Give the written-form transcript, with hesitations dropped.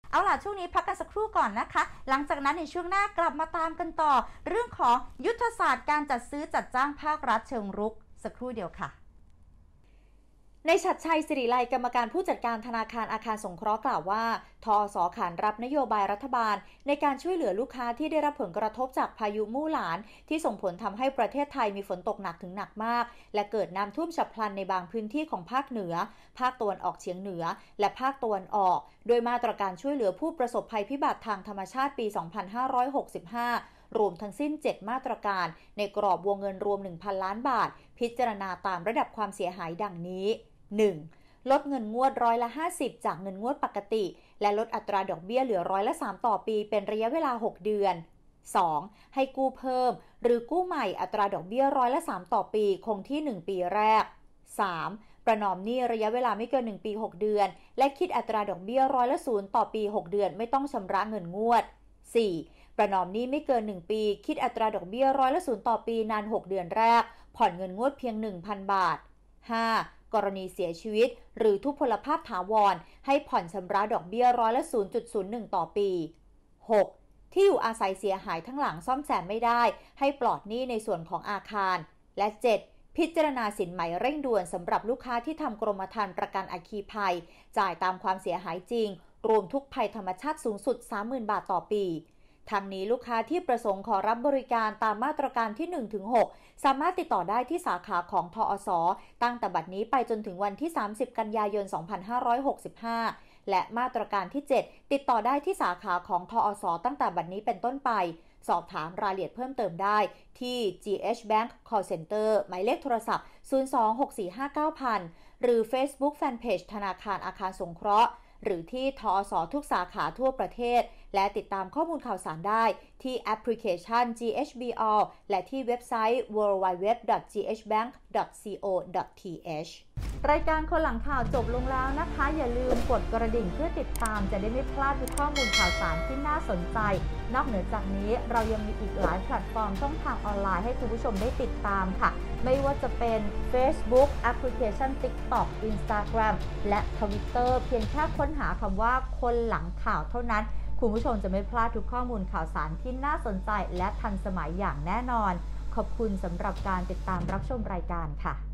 เอาล่ะช่วงนี้พักกันสักครู่ก่อนนะคะหลังจากนั้นในช่วงหน้ากลับมาตามกันต่อเรื่องของยุทธศาสตร์การจัดซื้อจัดจ้างภาครัฐเชิงรุกสักครู่เดียวค่ะในชัดชัย สิริไลกรรมการผู้จัดการธนาคารอาคารสงเคราะห์กล่าวว่าทอส.ขานรับนโยบายรัฐบาลในการช่วยเหลือลูกค้าที่ได้รับผลกระทบจากพายุมู่หลานที่ส่งผลทำให้ประเทศไทยมีฝนตกหนักถึงหนักมากและเกิดน้ำท่วมฉับพลันในบางพื้นที่ของภาคเหนือภาคตะวันออกเฉียงเหนือและภาคตะวันออกโดยมาตรการช่วยเหลือผู้ประสบภัยพิบัติทางธรรมชาติปี 2565รวมทั้งสิ้น 7 มาตรการในกรอบวงเงินรวม 1,000 ล้านบาทพิจารณาตามระดับความเสียหายดังนี้ 1. ลดเงินงวด50%จากเงินงวดปกติและลดอัตราดอกเบี้ยเหลือ3%ต่อปีเป็นระยะเวลา6เดือน 2. ให้กู้เพิ่มหรือกู้ใหม่อัตราดอกเบี้ย3%ต่อปีคงที่1ปีแรก 3. ประนอมหนี้ระยะเวลาไม่เกิน1ปี6เดือนและคิดอัตราดอกเบี้ย0%ต่อปี6เดือนไม่ต้องชำระเงินงวด 4. ประนอมหนี้ไม่เกิน1ปีคิดอัตราดอกเบี้ย0%ต่อปีนาน6เดือนแรกผ่อนเงินงวดเพียง 1,000 บาท 5. กรณีเสียชีวิตหรือทุพพลภาพถาวรให้ผ่อนชำระดอกเบี้ย0.01 ต่อปี 6. ที่อยู่อาศัยเสียหายทั้งหลังซ่อมแซมไม่ได้ให้ปลอดหนี้ในส่วนของอาคารและ 7. พิจารณาสินไหมเร่งด่วนสำหรับลูกค้าที่ทำกรมธรรม์ประกันอัคคีภัยจ่ายตามความเสียหายจริงรวมทุกภัยธรรมชาติสูงสุด 30,000 บาทต่อปีทางนี้ลูกค้าที่ประสงค์ขอรับบริการตามมาตรการที่ 1-6 สามารถติดต่อได้ที่สาขาของทอส.ตั้งแต่บัดนี้ไปจนถึงวันที่ 30 กันยายน 2565 และมาตรการที่ 7 ติดต่อได้ที่สาขาของทอส.ตั้งแต่บัดนี้เป็นต้นไปสอบถามรายละเอียดเพิ่มเติมได้ที่ GH Bank Call Center หมายเลขโทรศัพท์ 026459000 หรือ Facebook Fanpage ธนาคารอาคารสงเคราะห์หรือที่ทอส.ทุกสาขาทั่วประเทศและติดตามข้อมูลข่าวสารได้ที่แอปพลิเคชัน GHB All และที่เว็บไซต์ www.ghbank.co.th รายการคนหลังข่าวจบลงแล้วนะคะอย่าลืมกดกระดิ่งเพื่อติดตามจะได้ไม่พลาดทุกข้อมูลข่าวสารที่น่าสนใจนอกเหนือจากนี้เรายังมีอีกหลายแพลตฟอร์มช่องทางออนไลน์ให้คุณผู้ชมได้ติดตามค่ะไม่ว่าจะเป็น Facebook แอปพลิเคชัน TikTok Instagram และ Twitter เพียงแค่ค้นหาคำว่าคนหลังข่าวเท่านั้นคุณผู้ชมจะไม่พลาดทุกข้อมูลข่าวสารที่น่าสนใจและทันสมัยอย่างแน่นอนขอบคุณสำหรับการติดตามรับชมรายการค่ะ